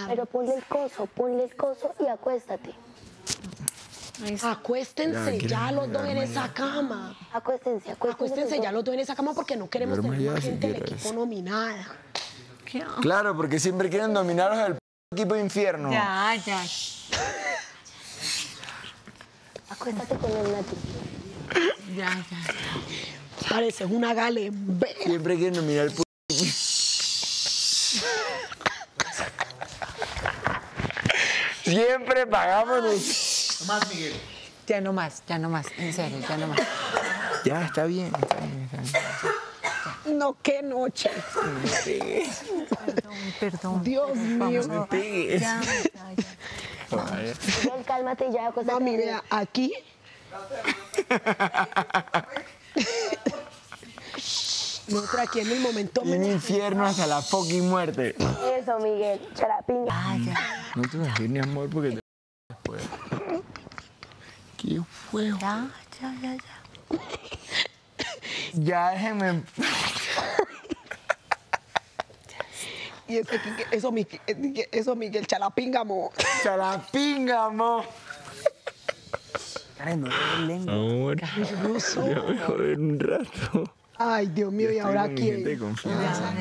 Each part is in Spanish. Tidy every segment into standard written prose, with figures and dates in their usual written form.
Pero ponle el coso y acuéstate. Acuéstense ya los dos en esa cama. Acuéstense ya los dos en esa cama porque no queremos tener más gente del equipo nominada. Claro, porque siempre quieren dominaros el equipo de infierno. Ya. Acuéstate con el Nati. Ya. Pareces una galembera. Siempre quieren dominar el Siempre pagamos los... No más, Miguel. Ya no más, en serio, ya no más. Ya, está bien. No, qué noche. Perdón. Dios mío. No me pegues. Ya. Miguel, cálmate ya, acuéstate. Mami, vea, aquí. Nosotros aquí en el momento Un infierno hasta la fucking muerte. Eso, Miguel, charapinga. No te vas a decir ni amor porque te después. ¿Qué fue? Ya. Ya déjenme. Y eso, Miguel, chalapíngamo. Chalapíngamo. Ay, no le lengua. Amor, ya me joder un rato. Ay, Dios mío, ¿y ahora quién? De confianza.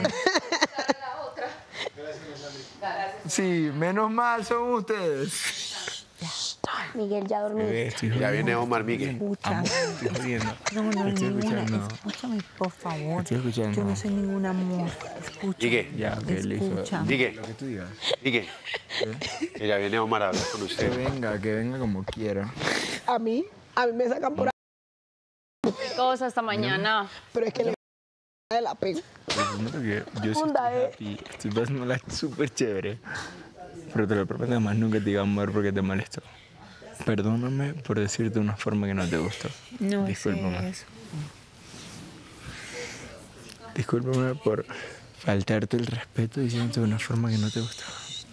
Sí, menos mal son ustedes. Miguel, ya dormí. Ya viene Omar, Miguel. Escucha. Estoy jodiendo. No, Estoy escuchando. escúchame, por favor. Estoy escuchando. Yo no soy ningún amor. Escucha. Miguel, Ya, ok, listo. Escucha. Miguel, Lo que tú digas. Miguel. Que ya viene Omar a hablar con usted. Que venga como quiera. A mí me sacan por ahí. Cosa hasta mañana. Pero es que le de la pego. Yo sí estoy happy. Estoy pasándola súper chévere. Pero te lo prometo, además nunca te diga amor porque te molesto. Perdóname por decirte de una forma que no te gustó. No, Discúlpame. es eso. Discúlpame por faltarte el respeto diciéndote de una forma que no te gustó.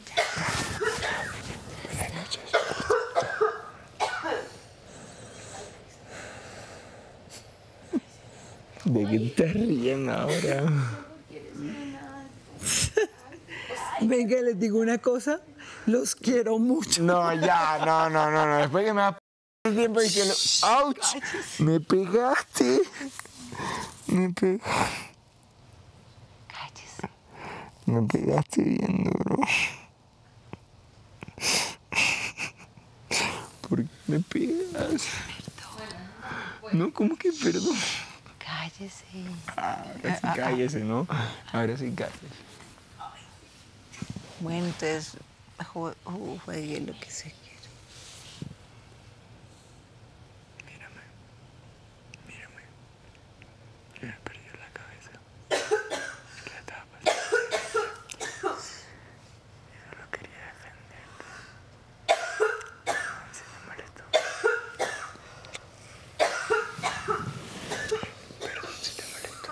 Buenas noches. ¿De qué te estás riendo ahora? Venga, les digo una cosa. Los quiero mucho. No, ya, no. Después que me das el tiempo diciendo, ¡ouch! Me pegaste. Cállese. Me pegaste bien duro. ¿Por qué me pegas? No, ¿cómo que perdón? Cállese. Ahora sí cállese, ¿no? Ahora sí cállese. Bueno, entonces, juegue lo que se quiera. Mírame. Que me perdió la cabeza. ¿Qué estaba pasando? Yo solo quería defenderte. Se me molestó. Perdón si te molestó.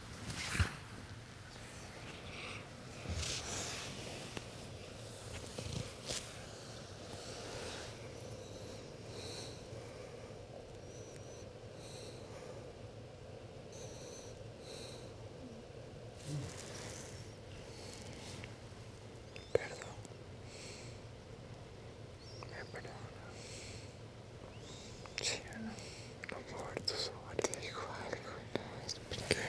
Sí, no. Vamos a ver tus ojos. Te digo algo. No, espera.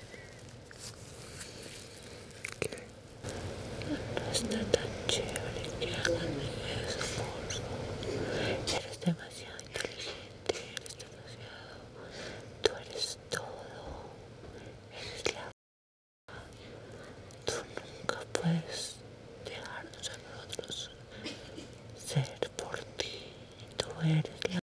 ¿Qué? No está tan chévere que hagan eso, por favor. Eres demasiado inteligente, eres demasiado... Tú eres todo. Eres la... Tú nunca puedes dejarnos a nosotros ser por ti. Tú eres la...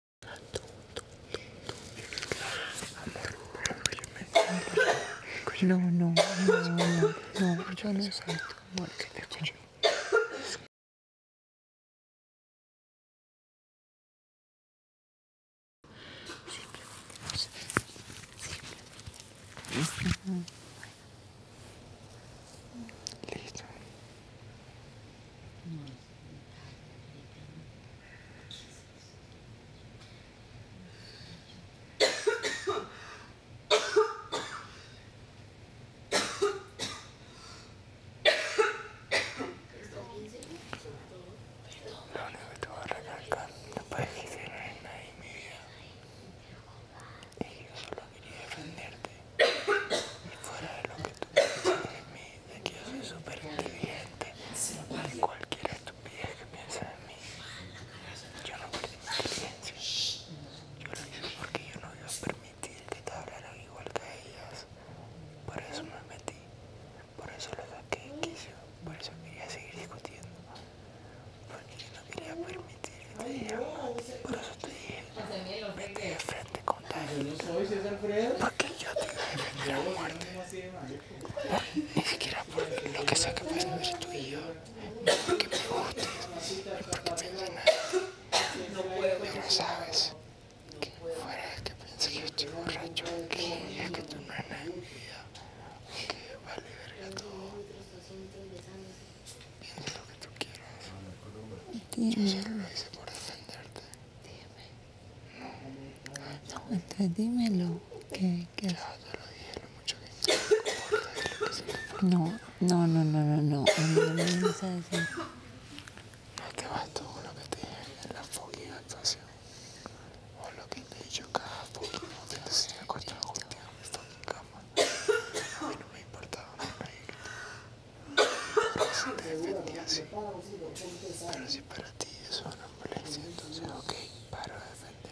No, yo no soy tu amor. Escúchame. Listo. dije, por eso te dije, vete de frente contra él. Porque yo te iba a defender a muerte. Ni siquiera por lo que sea capaz de ver tú y yo. Porque me gustes y porque me engañaste. Pero sabes que fuera de que piense que yo estoy borracho, que es que tú no eres mi vida, que vale verga todo. Piensa lo que tú quieras. Yo solo lo hice por defenderte. No, entonces dímelo. ¿Qué? Ya te lo dije, lo mucho que me importa y lo que siento. No. A mí no me vienes a decir. No te bastó con lo que te dije en la fucking actuación. O lo que te he dicho cada fucking momento si me acostaba contigo en mi fucking cama. A mí no me importaba nadie que tú. Por eso te defendí así. Pero si para ti eso es una molestia, entonces ok, paro de defender.